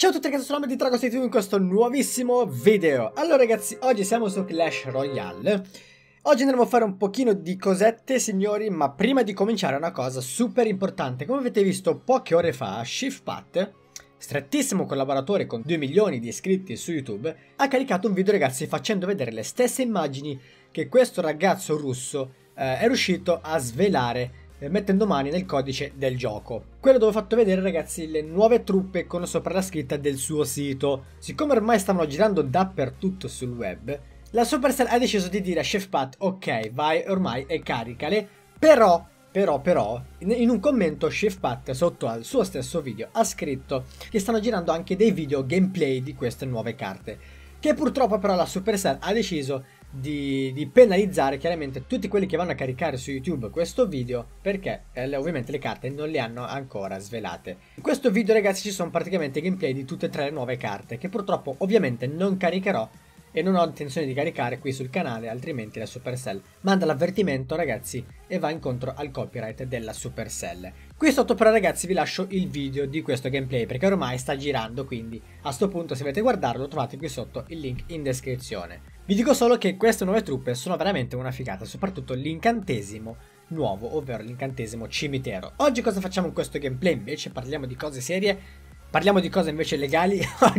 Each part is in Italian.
Ciao a tutti ragazzi, sono di Dragon State in questo nuovissimo video. Allora ragazzi, oggi siamo su Clash Royale. Oggi andremo a fare un pochino di cosette signori, ma prima di cominciare una cosa super importante. Come avete visto poche ore fa, ShiftPath, strettissimo collaboratore con 2 milioni di iscritti su YouTube, ha caricato un video ragazzi facendo vedere le stesse immagini che questo ragazzo russo è riuscito a svelare mettendo mani nel codice del gioco. Quello dove ho fatto vedere ragazzi le nuove truppe con sopra la scritta del suo sito. Siccome ormai stavano girando dappertutto sul web, la Supercell ha deciso di dire a ShiftPath ok vai ormai e caricale. Però in un commento ShiftPath sotto al suo stesso video ha scritto che stanno girando anche dei video gameplay di queste nuove carte, che purtroppo però la Supercell ha deciso di penalizzare chiaramente tutti quelli che vanno a caricare su YouTube questo video, perché ovviamente le carte non le hanno ancora svelate. In questo video ragazzi ci sono praticamente gameplay di tutte e tre le nuove carte, che purtroppo ovviamente non caricherò e non ho intenzione di caricare qui sul canale, altrimenti la Supercell manda l'avvertimento ragazzi e va incontro al copyright della Supercell. Qui sotto però ragazzi vi lascio il video di questo gameplay perché ormai sta girando, quindi a sto punto se volete guardarlo trovate qui sotto il link in descrizione. Vi dico solo che queste nuove truppe sono veramente una figata, soprattutto l'incantesimo nuovo, ovvero l'incantesimo cimitero. Oggi cosa facciamo in questo gameplay? Invece parliamo di cose serie, parliamo di cose invece legali.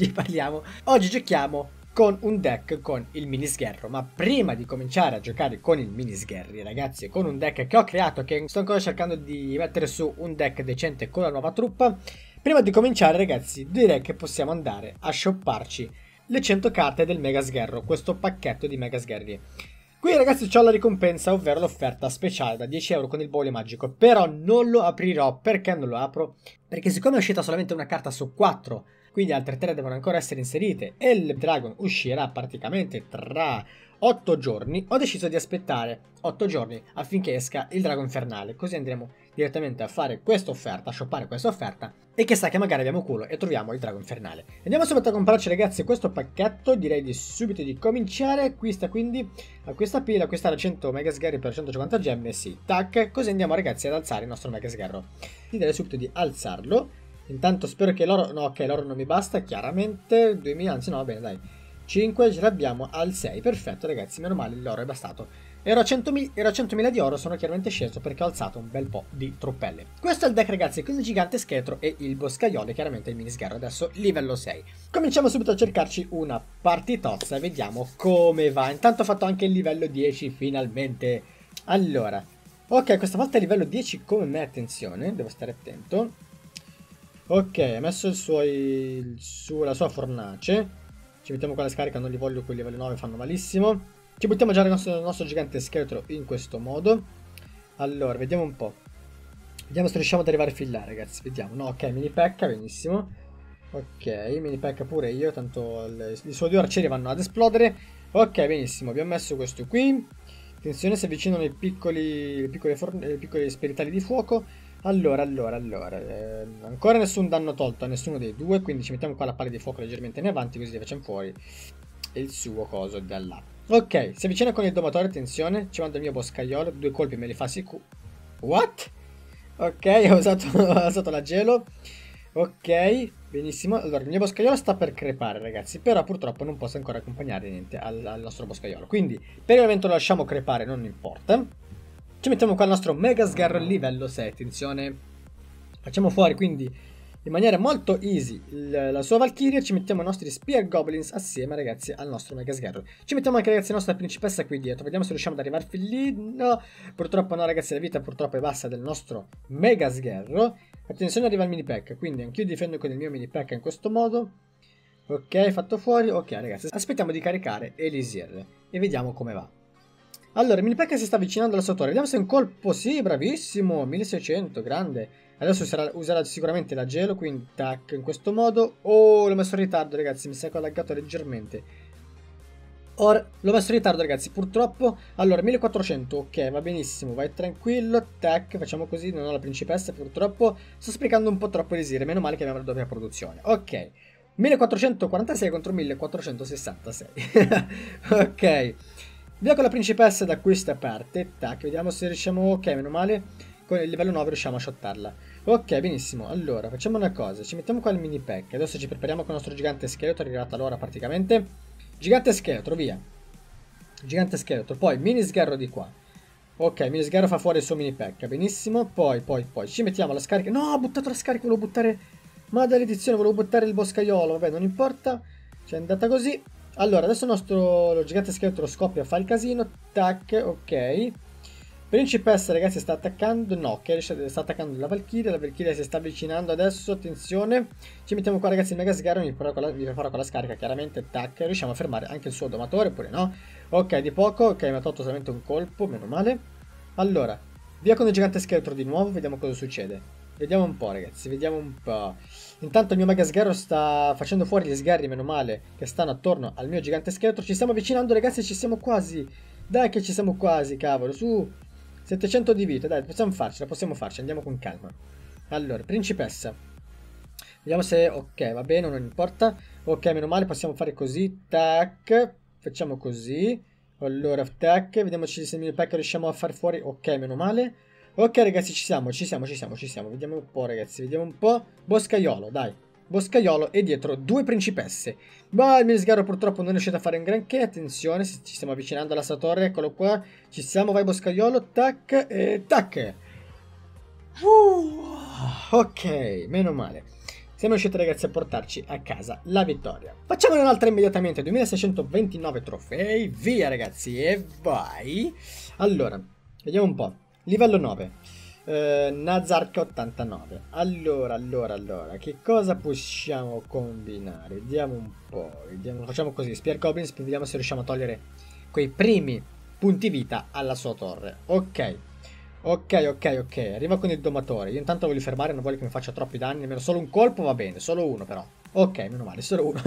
Oggi giochiamo con un deck con il mini sgherro, ma prima di cominciare a giocare con il mini sgherri ragazzi, con un deck che ho creato, che sto ancora cercando di mettere su un deck decente con la nuova truppa, prima di cominciare ragazzi direi che possiamo andare a shopparci le 100 carte del mega sgherro, questo pacchetto di mega sgherri. Qui ragazzi c'ho la ricompensa, ovvero l'offerta speciale da 10 euro con il bollo magico, però non lo aprirò. Perché non lo apro? Perché siccome è uscita solamente una carta su 4, quindi altre 3 devono ancora essere inserite e il Dragon uscirà praticamente tra 8 giorni, ho deciso di aspettare 8 giorni affinché esca il Drago Infernale, così andremo direttamente a fare questa offerta, a shoppare questa offerta e chissà che magari abbiamo culo e troviamo il Drago Infernale. Andiamo subito a comprarci ragazzi questo pacchetto, direi di subito di cominciare. Acquista quindi a questa pila, acquistare 100 mega sgherri per 150 gemme, sì, tac, così andiamo ragazzi ad alzare il nostro mega sgherro. Direi subito di alzarlo. Intanto spero che l'oro, no ok l'oro non mi basta chiaramente, 2000, anzi no va bene dai, 5 ce l'abbiamo al 6, perfetto ragazzi, meno male l'oro è bastato. Ero a 100.000 di oro, sono chiaramente sceso perché ho alzato un bel po' di truppelle. Questo è il deck ragazzi con il gigante scheletro e il boscaiolo e chiaramente il mini sgherro, adesso livello 6. Cominciamo subito a cercarci una partitozza e vediamo come va. Intanto ho fatto anche il livello 10 finalmente. Allora, ok questa volta è livello 10 come me, attenzione, devo stare attento. Ok, ha messo la sua fornace. Ci mettiamo qua la scarica, non li voglio, quei livello 9 fanno malissimo. Ci buttiamo già il nostro gigante scheletro in questo modo. Allora, vediamo un po'. Vediamo se riusciamo ad arrivare fin là, ragazzi. Vediamo. No, ok, mini pecca, benissimo. Ok, mini pecca pure io, tanto i suoi 2 arcieri vanno ad esplodere. Ok, benissimo, abbiamo messo questo qui. Attenzione, si avvicinano i piccoli spiritali di fuoco. Allora, ancora nessun danno tolto a nessuno dei due, quindi ci mettiamo qua la palla di fuoco leggermente in avanti, così facciamo fuori il suo coso da là. Ok, si avvicina con il domatore, attenzione, ci manda il mio boscaiolo, 2 colpi me li fa sicuro. What? Ok, ho usato la gelo. Ok, benissimo. Allora, il mio boscaiolo sta per crepare, ragazzi, però purtroppo non posso ancora accompagnare niente al nostro boscaiolo, quindi per il momento lo lasciamo crepare, non importa. Ci mettiamo qua il nostro mega sgherro livello 6, attenzione. Facciamo fuori quindi in maniera molto easy la sua Valkyria. Ci mettiamo i nostri Spear Goblins assieme ragazzi al nostro mega sgherro. Ci mettiamo anche ragazzi la nostra principessa qui dietro. Vediamo se riusciamo ad arrivare fin lì. No, purtroppo no ragazzi, la vita purtroppo è bassa del nostro mega sgherro. Attenzione, arriva il mini pack, quindi anch'io difendo con il mio mini pack in questo modo. Ok, fatto fuori. Ok ragazzi, aspettiamo di caricare Elisir e vediamo come va. Allora, il mini pack si sta avvicinando alla sua torre. Vediamo se è un colpo. Sì, bravissimo. 1600, grande. Adesso userà sicuramente la gelo, quindi tac, in questo modo. Oh, l'ho messo in ritardo, ragazzi. Mi sa che ho laggato leggermente. Ora, l'ho messo in ritardo, ragazzi, purtroppo. Allora, 1400, ok, va benissimo. Vai tranquillo, tac, facciamo così. Non ho la principessa, purtroppo. Sto sprecando un po' troppo Elisir. Meno male che abbiamo la doppia produzione. Ok. 1446 contro 1466. Ok. Via con la principessa da questa parte. Tac, vediamo se riusciamo. Ok, meno male. con il livello 9 riusciamo a shottarla. Ok, benissimo. Allora, facciamo una cosa. Ci mettiamo qua il mini pack. Adesso ci prepariamo con il nostro gigante scheletro. È arrivata l'ora praticamente. Gigante scheletro, via. Gigante scheletro. Poi mini sgherro di qua. Ok, mini sgherro fa fuori il suo mini pack. Benissimo. Poi. Ci mettiamo la scarica. No, ho buttato la scarica. Volevo buttare... Maledizione, volevo buttare il boscaiolo. Vabbè, non importa. Ci è andata così. Allora, adesso il nostro gigante scheletro scoppia, fa il casino. Tac, ok. Principessa, ragazzi, sta attaccando. No, ok, sta attaccando la Valkyria si sta avvicinando adesso. Attenzione. Ci mettiamo qua, ragazzi, il mega sgherro. Vi farò con la scarica, chiaramente. Tac, riusciamo a fermare anche il suo domatore, oppure no? Ok, di poco. Ok, mi ha tolto solamente un colpo, meno male. Allora, via con il gigante scheletro di nuovo. Vediamo cosa succede. Vediamo un po', ragazzi, vediamo un po'. Intanto il mio mega sgherro sta facendo fuori gli sgherri, meno male, che stanno attorno al mio gigante scheletro. Ci stiamo avvicinando, ragazzi, ci siamo quasi. Dai che ci siamo quasi, cavolo, su. 700 di vita, dai, possiamo farci, andiamo con calma. Allora, principessa. Vediamo se... Ok, va bene, non importa. Ok, meno male, possiamo fare così. Tac, facciamo così. Allora, tac, vediamo se il mio pack riusciamo a far fuori. Ok, meno male. Ok, ragazzi, ci siamo. Vediamo un po', ragazzi, vediamo un po'. Boscaiolo, dai. Boscaiolo e dietro due principesse. Ma il mio sgherro purtroppo non è riuscito a fare un granché. Attenzione, ci stiamo avvicinando alla sua torre. Eccolo qua. Ci siamo, vai boscaiolo. Tac e tac. Ok, meno male. Siamo riusciti, ragazzi, a portarci a casa la vittoria. Facciamone un'altra immediatamente. 2629 trofei. Via, ragazzi, e vai. Allora, vediamo un po'. Livello 9. Nazarka 89. Allora, che cosa possiamo combinare? Vediamo un po'. Facciamo così, Spear Goblins, vediamo se riusciamo a togliere quei primi punti vita alla sua torre. Ok. Arriva con il domatore. Io intanto voglio fermare, non voglio che mi faccia troppi danni. Almeno solo un colpo va bene, solo uno però. Ok, meno male, solo uno.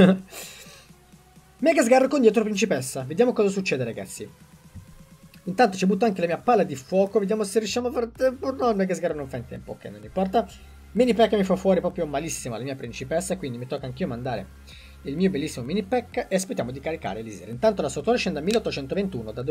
Mega sgarro con dietro principessa. Vediamo cosa succede, ragazzi. Intanto ci butto anche la mia palla di fuoco. Vediamo se riusciamo a fare tempo. No, il mega sgarro non fa in tempo. Ok, non importa. Mini pack mi fa fuori proprio malissimo la mia principessa. Quindi mi tocca anch'io mandare il mio bellissimo mini pack. E aspettiamo di caricare Elisir. Intanto la sua torre scende a 1821 da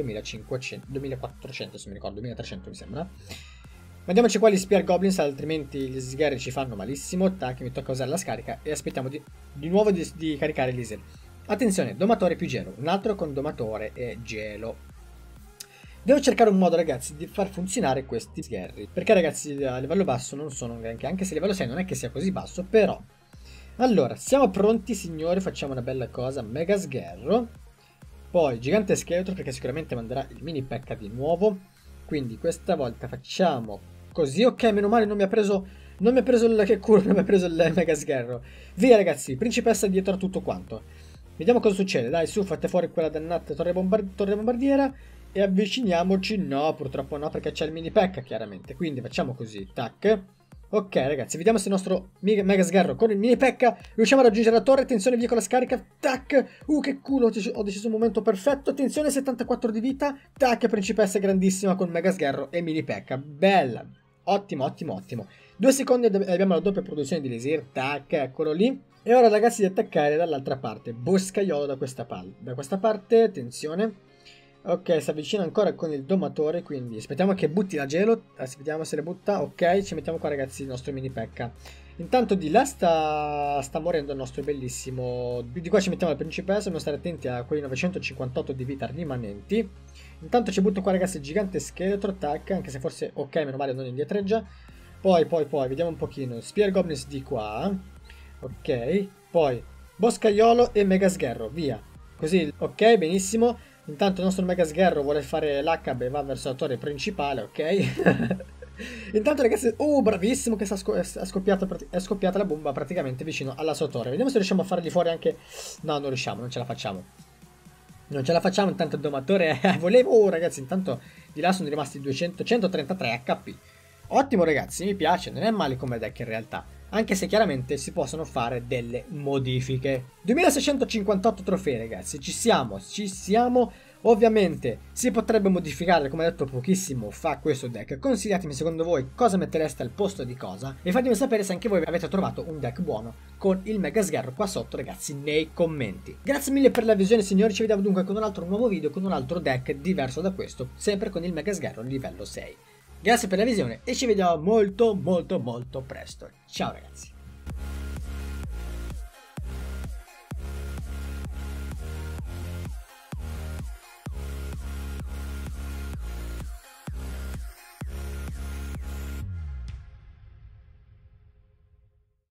2400, se mi ricordo, 2300 mi sembra. Mandiamoci qua gli Spear Goblins, altrimenti gli sgherri ci fanno malissimo. Tac, mi tocca usare la scarica. E aspettiamo di nuovo di caricare Elisir. Attenzione, domatore più gelo. Un altro con domatore e gelo. Devo cercare un modo, ragazzi, di far funzionare questi sgherri. Perché, ragazzi, a livello basso non sono un granché. Anche se a livello 6 non è che sia così basso, però. Allora, siamo pronti, signori. Facciamo una bella cosa. Mega sgherro. Poi gigante scheletro, perché sicuramente manderà il mini pekka di nuovo. Quindi questa volta facciamo così. Ok, meno male non mi ha preso... Non mi ha preso il... Che culo, non mi ha preso il mega sgherro. Via, ragazzi, principessa dietro a tutto quanto. Vediamo cosa succede. Dai, su, fate fuori quella dannata torre bombardiera. E avviciniamoci. No, purtroppo no, perché c'è il mini pekka, chiaramente. Quindi facciamo così. Tac. Ok, ragazzi, vediamo se il nostro mega sgherro con il mini pekka riusciamo a raggiungere la torre. Attenzione, via con la scarica. Tac. Che culo, ho deciso un momento perfetto. Attenzione, 74 di vita. Tac, principessa grandissima con mega sgherro e mini pekka. Bella. Ottimo. 2 secondi e abbiamo la doppia produzione di Elisir. Tac, eccolo lì. E ora, ragazzi, di attaccare dall'altra parte. Boscaiolo da questa parte, attenzione. Ok, si avvicina ancora con il domatore, quindi aspettiamo che butti la gelo. Vediamo se le butta. Ok, ci mettiamo qua, ragazzi, il nostro mini pekka. Intanto di là sta morendo il nostro bellissimo. Di qua ci mettiamo la principessa. Dobbiamo stare attenti a quei 958 di vita rimanenti. Intanto ci butto qua, ragazzi, il gigante scheletro. Tac, anche se forse, ok, meno male non indietreggia. Poi, vediamo un pochino. Spear Goblins di qua. Ok, poi boscaiolo e mega sgherro, via. Così, ok, benissimo. Intanto il nostro mega sgherro vuole fare l'HB e va verso la torre principale, ok? Intanto, ragazzi, bravissimo che è scoppiata la bomba praticamente vicino alla sua torre. Vediamo se riusciamo a fargli fuori anche... No, non riusciamo, non ce la facciamo. Intanto il domatore volevo, ragazzi, intanto di là sono rimasti 133 HP. Ottimo, ragazzi, mi piace, non è male come deck in realtà. Anche se chiaramente si possono fare delle modifiche. 2658 trofei, ragazzi, ci siamo. Ovviamente si potrebbe modificare, come detto pochissimo fa questo deck. Consigliatemi secondo voi cosa mettereste al posto di cosa. E fatemi sapere se anche voi avete trovato un deck buono con il mega sgherro qua sotto, ragazzi, nei commenti. Grazie mille per la visione, signori, ci vediamo dunque con un altro nuovo video, con un altro deck diverso da questo, sempre con il mega sgherro livello 6. Grazie per la visione e ci vediamo molto presto. Ciao ragazzi.